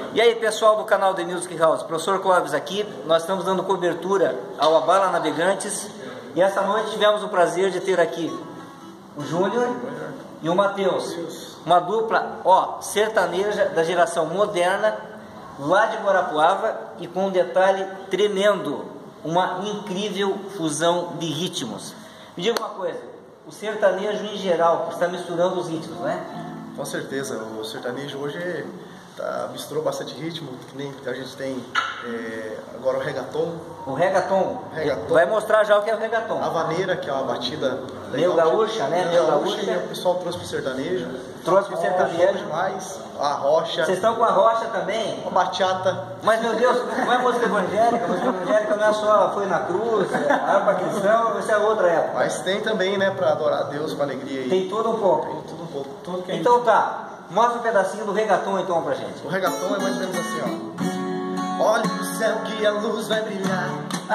E aí, pessoal do canal The Music House, professor Clóvis aqui. Nós estamos dando cobertura ao Abala Navegantes. E essa noite tivemos o prazer de ter aqui o Júnior e o Matheus. Uma dupla, sertaneja da geração moderna, lá de Guarapuava, e com um detalhe tremendo, uma incrível fusão de ritmos. Me diga uma coisa, o sertanejo em geral está misturando os ritmos, né? Com certeza, o sertanejo hoje misturou bastante ritmo, que nem a gente tem agora o reggaeton. O reggaeton. Vai mostrar já o que é o reggaeton. A vaneira, que é uma batida meio gaúcha, né? Meio gaúcha, e o pessoal trouxe pro sertanejo. Trouxe pro sertanejo. Demais. A rocha. Vocês estão com a rocha também? A bachata. Mas, meu Deus, não é música evangélica? Música evangélica não é só Foi na Cruz, harpa cristão, isso é outra época. Mas tem também, né, para adorar a Deus com alegria. Tem tudo um pouco. Tem tudo um pouco. Tudo que então tá, mostra um pedacinho do reggaeton então pra gente. O reggaeton é mais ou menos assim, ó. Olhe pro céu que a luz vai brilhar.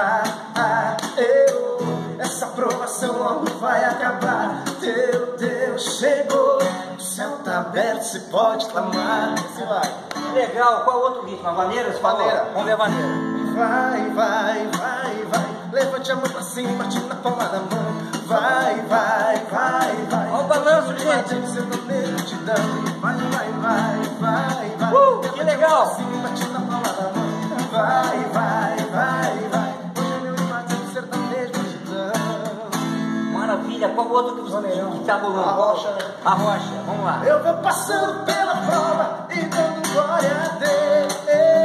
Essa provação logo vai acabar. Teu Deus chegou, o céu tá aberto, se pode clamar. Você vai. Legal, qual outro ritmo? A vaneira? Vaneira. Vamos ver a vaneira. Vai, vai, vai, vai. Levante a mão pra cima, bate na palma da mão. Vai, vai, vai, vai. Olha o balanço, gente. Vai, vai, vai, vai, vai. Que legal. Bate na palma da mão. Vai, vai, vai, vai. Hoje meu empate do sertanejo agitando. Maravilha, qual outro que tá rolando? A rocha. A rocha, vamos lá. Eu vou passando pela prova e dando glória a Deus.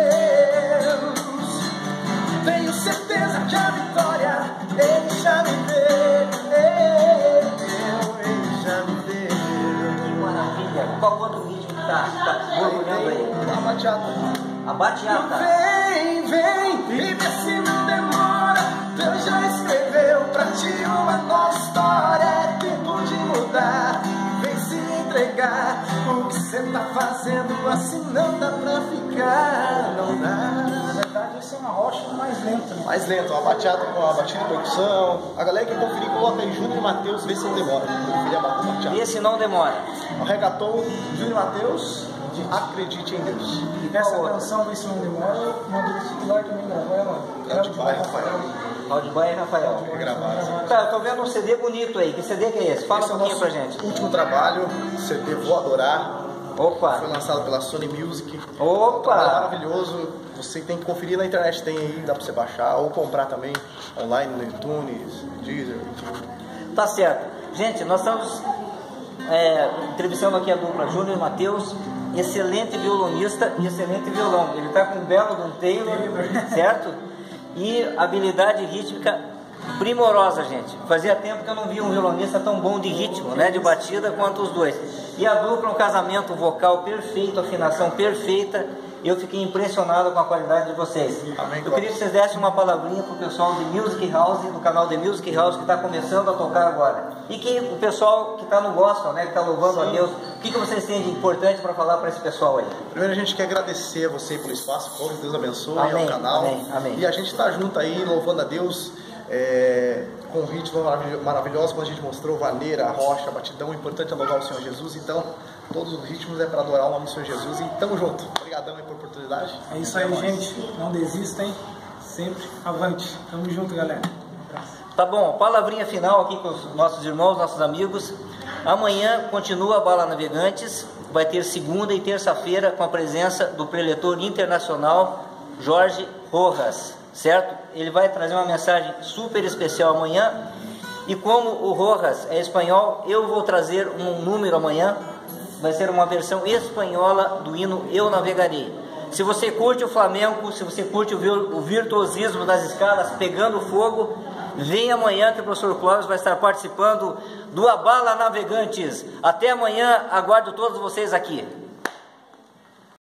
Tenho certeza que a vitória Ele já me deu. Ele já me deu. Que maravilha. Qual outro ritmo que tá orgulhando aí? A bateata. A bateata. Vem, vem, e vê se não demora. Deus já escreveu pra ti uma nova história. É tempo de mudar, vem se entregar. O que cê tá fazendo assim não dá pra ficar. Não dá. Na verdade, esse é uma rocha mais lenta, né? Mais lento, uma bateata com a batida de percussão. A galera que conferir, coloca aí Júnior e Matheus, vê se não demora. Conferir a bateata. E esse não demora. O reggaeton, Júnior e Matheus, Acredite em Deus. E essa canção, Vê Se Não Demora, uma do discipular também gravou ela. Claudibai Rafael. Claudibai Rafael. Gravaram. Tá, eu tô vendo um CD bonito aí. Que CD que é esse? Fala um pouquinho pra gente. Último trabalho, CD Vou Adorar. Opa. Foi lançado pela Sony Music. Opa. Maravilhoso. Você tem que conferir na internet, tem aí, dá pra você baixar ou comprar também online no iTunes, Deezer. Tá certo. Gente, nós estamos entrevistando aqui a dupla Júnior e Matheus. Excelente violonista e excelente violão. Ele tá com um belo de um Taylor, certo? E habilidade rítmica primorosa, gente. Fazia tempo que eu não via um violonista tão bom de ritmo, né? De batida quanto os dois. E a dupla, um casamento vocal perfeito, afinação perfeita. Eu fiquei impressionado com a qualidade de vocês. Amém. Eu queria que vocês dessem uma palavrinha pro pessoal do Music House, do canal The Music House, que está começando a tocar agora. E que o pessoal que está no gospel, né? Que está louvando a Deus. O que vocês têm de importante para falar para esse pessoal aí? Primeiro a gente quer agradecer a você pelo espaço, que Deus abençoe amém, ao canal. Amém, amém. E a gente está junto aí, louvando a Deus, com ritmos maravilhosos, como a gente mostrou, vaneira, a rocha, a batidão. O importante é louvar o Senhor Jesus. Então, todos os ritmos é para adorar o nome do Senhor Jesus. E tamo junto. Obrigadão aí por oportunidade. É isso aí, gente. Não desistem. Sempre avante. Tamo junto, galera. Tá bom, palavrinha final aqui com os nossos irmãos, nossos amigos. Amanhã continua a Bala Navegantes. Vai ter segunda e terça-feira com a presença do preletor internacional Jorge Rojas, certo? Ele vai trazer uma mensagem super especial amanhã. E como o Rojas é espanhol, eu vou trazer um número amanhã. Vai ser uma versão espanhola do hino Eu Navegarei. Se você curte o flamenco, se você curte o virtuosismo das escalas pegando fogo, vem amanhã que o professor Clóvis vai estar participando do Abala Navegantes. Até amanhã, aguardo todos vocês aqui.